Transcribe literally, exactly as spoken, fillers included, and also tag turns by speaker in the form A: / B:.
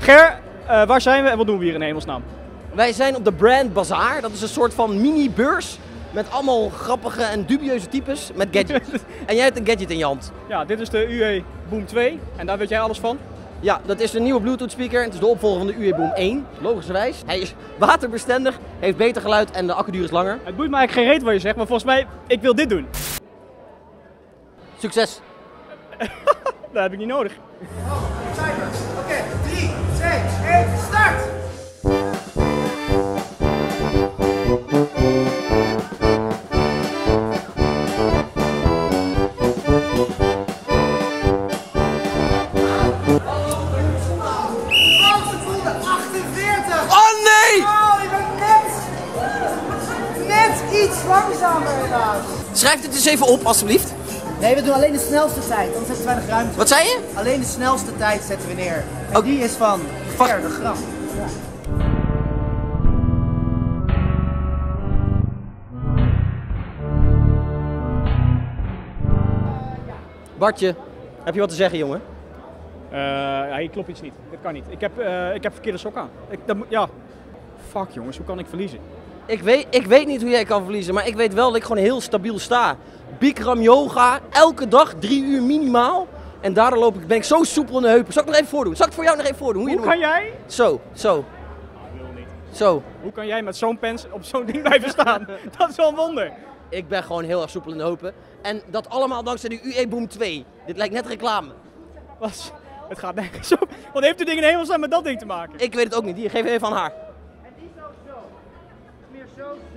A: Ger, uh, waar zijn we en wat doen we hier in hemelsnaam?
B: Wij zijn op de Brand Bazaar. Dat is een soort van mini-beurs met allemaal grappige en dubieuze types met gadgets. En jij hebt een gadget in je hand.
A: Ja, dit is de U E Boom twee en daar weet jij alles van?
B: Ja, dat is de nieuwe Bluetooth speaker. Het is de opvolger van de U E Boom één, logischerwijs. Hij is waterbestendig, heeft beter geluid en de accuduur is langer.
A: Het boeit me eigenlijk geen reet wat je zegt, maar volgens mij, ik wil dit doen.
B: Succes!
A: Dat heb ik niet nodig.
C: Oké, drie, twee, één, start!
B: Oh nee!
C: Oh, je bent net, net iets langzamer helaas.
B: Schrijf dit eens even op, alstublieft.
C: Nee, we doen alleen de snelste tijd, anders hebben we weinig ruimte.
B: Wat zei je?
C: Alleen de snelste tijd zetten we neer. En
B: Oh.
C: die is van Ger de Gram.
B: Bartje, heb je wat te zeggen, jongen?
A: Uh, ja, hier klopt iets niet. Dit kan niet. Ik heb, uh, ik heb verkeerde sok aan. Ik, dat, moet- ja. Fuck jongens, hoe kan ik verliezen?
B: Ik weet, ik weet niet hoe jij kan verliezen, maar ik weet wel dat ik gewoon heel stabiel sta. Bikram yoga, elke dag drie uur minimaal. En daardoor loop ik, ben ik zo soepel in de heupen. Zal ik nog even voordoen? Zal ik het voor jou nog even voordoen? Hoe,
A: Hoe
B: je
A: kan
B: doet?
A: jij?
B: Zo, zo,
A: Ah, ik wil niet.
B: zo.
A: Hoe kan jij met zo'n pens op zo'n ding blijven staan? Dat is wel een wonder.
B: Ik ben gewoon heel erg soepel in de heupen. En dat allemaal dankzij de U E Boom twee. Dit lijkt net reclame.
A: Was, het gaat nergens op. Wat heeft dit ding in hemelsnaam met dat ding te maken?
B: Ik weet het ook niet. Hier, geef even aan haar.
C: En die is ook zo. Meer zo,